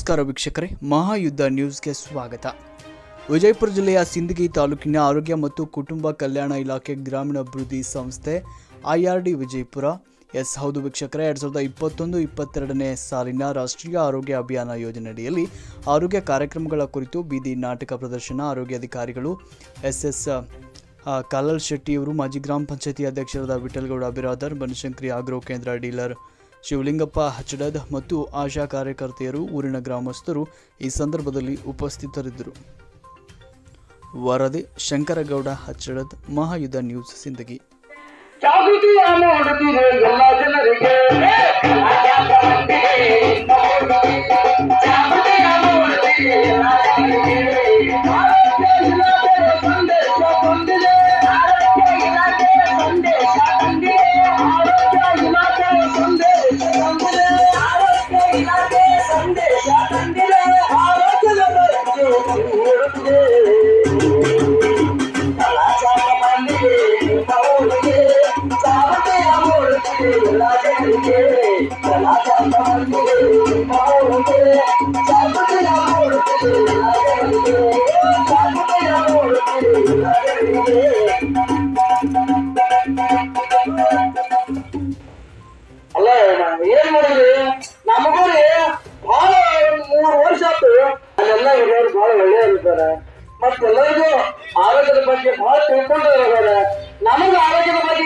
ನಮಸ್ಕಾರ ವೀಕ್ಷಕರೇ, ಮಹಾಯುದ್ಧ ನ್ಯೂಸ್ಗೆ ಸ್ವಾಗತ. ವಿಜಯಪುರ ಜಿಲ್ಲೆಯ ಸಿಂದಗಿ ತಾಲೂಕಿನ ಆರೋಗ್ಯ ಮತ್ತು ಕುಟುಂಬ ಕಲ್ಯಾಣ ಇಲಾಖೆ ಗ್ರಾಮೀಣಾಭಿವೃದ್ಧಿ ಸಂಸ್ಥೆ IRD ವಿಜಯಪುರ ಹೌದು ವೀಕ್ಷಕರೇ, 2021-22ನೇ ಸಾಲಿನ ರಾಷ್ಟ್ರೀಯ ಆರೋಗ್ಯ ಅಭಿಯಾನ ಯೋಜನೆಯಡಿಯಲ್ಲಿ ಆರೋಗ್ಯ ಕಾರ್ಯಕ್ರಮಗಳ ಕುರಿತು ಬೀದಿ ನಾಟಕ ಪ್ರದರ್ಶನ ಆರೋಗ್ಯಾಧಿಕಾರಿಗಳು SS ಕಾಲಲ್ ಶೆಟ್ಟಿ ಅವರು, ಮಾಜಿ ಗ್ರಾಮ ಪಂಚಾಯತಿ ಅಧ್ಯಕ್ಷರಾದ ವಿಠಲಗೌಡ ಬಿರಾದರ್, ಬನಶಂಕರಿ ಆಗ್ರೋ ಕೇಂದ್ರ ಡೀಲರ್ ಶಿವಲಿಂಗಪ್ಪ ಹಚ್ಚಡದ್ ಮತ್ತು ಆಶಾ ಕಾರ್ಯಕರ್ತೆಯರು, ಊರಿನ ಗ್ರಾಮಸ್ಥರು ಈ ಸಂದರ್ಭದಲ್ಲಿ ಉಪಸ್ಥಿತರಿದ್ದರು. ವರದಿ ಶಂಕರಗೌಡ ಹಚ್ಚಡದ್, ಮಹಾಯುದ್ಧ ನ್ಯೂಸ್, ಸಿಂದಗಿ. ಜಾಗೃತಿಯ ಮೂಡುತ್ತಿದೆ ಎಲ್ಲ ಜನರಿಗೆ, ಜಾಗೃತಿಯ ಮೂಡುತ್ತಿದೆ ಎಲ್ಲ ಜನರಿಗೆ, ಆರೋಗ್ಯ ಇಲಾಖೆಯ ಸಂದೇಶ ಬಂದಿದೆ, ಆರೋಗ್ಯ ಇಲಾಖೆಯ ಸಂದೇಶ ಬಂದಿದೆ, ಆರೋಗ್ಯ ಇಲಾಖೆಯ ಸಂದೇಶ ಬಂದಿದೆ, ಆರೋಗ್ಯ ಇಲಾಖೆಯ ಸಂದೇಶ ಬಂದಿದೆ, ಆರೋಗ್ಯದ ಬಗ್ಗೆ ಮೂಡುತ್ತಿದೆ. ಅಲ್ಲ ಏನ್ ಮಾಡಿದ್ರಿ, ನಮಗೂರಿ ಬಹಳ 3 ವರ್ಷ ಆಯ್ತು. ಅಲ್ಲೆಲ್ಲ ಹಿರಿಯರು ಬಹಳ ಒಳ್ಳೆಯರಿದ್ದಾರೆ, ಮತ್ತೆಲ್ಲರಿಗೂ ಆರೋಗ್ಯದ ಬಗ್ಗೆ ಬಹಳ ತಿಳ್ಕೊಂಡು ಇದ್ದಾರೆ. ನಮಗ ಆರೋಗ್ಯದ ಬಗ್ಗೆ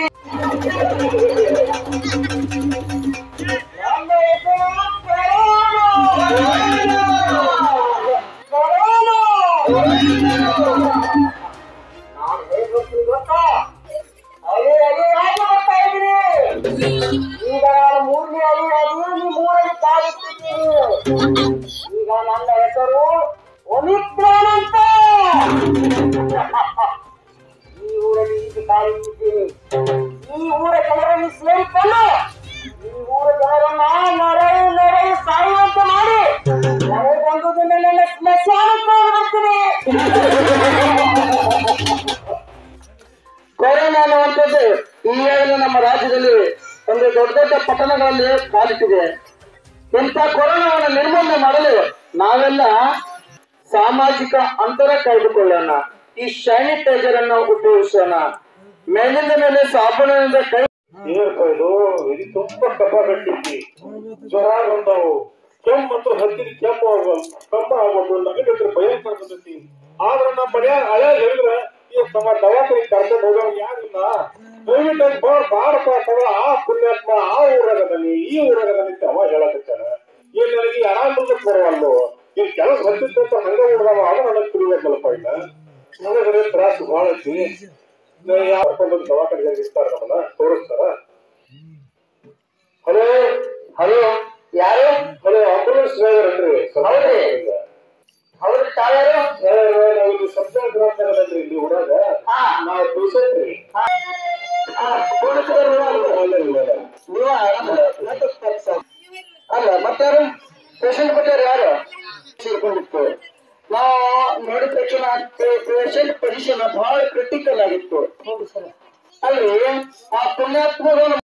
ಈಗ ನಾನು 3ನೇ ಅಲಿಯಾಗಿ ಈ 3ನೇ ಕಾಲಿಟ್ಟಿದ್ದೀನಿ. ಈಗ ನನ್ನ ಹೆಸರು ಒಮಿಕ್ರಾನ್ ಅಂತ. ಈ ಊರಲ್ಲಿ ಈಗ ಕಾಲಿಟ್ಟಿದ್ದೀನಿ. ಈ ಊರ ಜನರಲ್ಲಿ ಸೇರಿಕೊಂಡು ಈ ಊರ ಜನರನ್ನ ನಡೆಯು ಸಾಯುವಂತ ಮಾಡಿ ಬಂದು ನನ್ನ ಸ್ಮಶಾನಕ್ಕೆ ಹೋಗ್ತೀನಿ. ಕೊರೋನಾ ಅನ್ನುವಂಥದ್ದು ಈಗಾಗಲೇ ನಮ್ಮ ರಾಜ್ಯದಲ್ಲಿ ಒಂದು ದೊಡ್ಡ ದೊಡ್ಡ ಪಟ್ಟಣಗಳಲ್ಲಿ ಕಾಲಿಟ್ಟಿದೆ. ಇಂಥ ಕೊರೋನಾವನ್ನು ನಿರ್ಮೂಲನೆ ಮಾಡಲು ನಾವೆಲ್ಲ ಸಾಮಾಜಿಕ ಅಂತರ ಕಾಯ್ದುಕೊಳ್ಳೋಣ, ಈ ಸ್ಯಾನಿಟೈಸರ್ ಅನ್ನು ಉಪಯೋಗಿಸೋಣ, ಮೇಲಿಂದ ಮೇಲೆ ಸಾಬೂನಿನಿಂದ ಕೈ ಇದು ಇದು ತುಂಬಾ ಕಫ ಕಟ್ಟಿದ್ವಿ, ಜ್ವರ ಬಂದವು, ಕೆಮ್ಮು ಮತ್ತು ಹತ್ತಿರ ಕೆಮ್ಮು ಆಗೋದು, ನಗಡಿದ್ರೆ ಭಯಂಕರ ಬರ್ತೈತಿ. ಆದ್ರೆ ನಮ್ಮ ಮನ್ಯಾಗ ಹಳೆ ಹೇಳಿದ್ರೆ ಈ ತಮ್ಮ ದವಾಖಾನೆ ಕರ್ಕೊಂಡು ಹೋಗೋರು ಯಾರಿಲ್ಲ. ದಯವಿಟ್ಟು ಬಾರಪ್ಪ ತಗ, ಆ ಪುಣ್ಯಾತ್ಮ ಆ ಊರಾಗದಲ್ಲಿ ಈ ಊರಾಗದಲ್ಲಿ ಅಂತ ಅವ ಹೇಳಕತ್ತಾನ. ಏನ್ ನನಗೆ ಆರಾಮಕ್ಕೆ ಬರವಲ್ಲು, ಈ ಕೆಲಸ ಹತ್ತಿತ್ತು ಅಂತ ಹಂಗ ಹೊಡೆದವ, ಅದು ನನಗೆ ತಿರುಗಬೇಕಲ್ಲಪ್ಪ. ಇಲ್ಲ ನನಗೆ ತ್ರಾಸು ಬಹಳ ಐತಿ. ಯಾವ ದವಾಖಾನೆಗೆ ಇರ್ತಾರ, ನಮ್ಮನ್ನ ತೋರಿಸ್ತಾರ. ಹಲೋ ಹಲೋ, ಯಾರು? ಹಲೋ, ಆಂಬುಲೆನ್ಸ್ ಡ್ರೈವರ್ ಅನ್ರಿ? ಹೌದು, ತಾವ್ಯಾರು? ನಾವು ಇಲ್ಲಿ ಸಂಸ್ಥೆ ಗ್ರಾಮದಲ್ಲಿ ಇಲ್ಲಿ ಊರಾಗ ನಾವು ಪೇಷಂಟ್ ರೀ. ಅಲ್ಲ ಮತ್ತಾರು ಪೇಷಂಟ್ ಕೊಟ್ಟಾರ? ಯಾರು ಸೇರ್ಕೊಂಡಿತ್ತು? ನಾವು ನೋಡಿದ ತಕ್ಷಣ ಪೇಷಂಟ್ ಪೊಸಿಷನ್ ಬಹಳ ಕ್ರಿಟಿಕಲ್ ಆಗಿತ್ತು. ಅಲ್ರಿ ಆ ಪುಣ್ಯಾತ್ಮಗಳು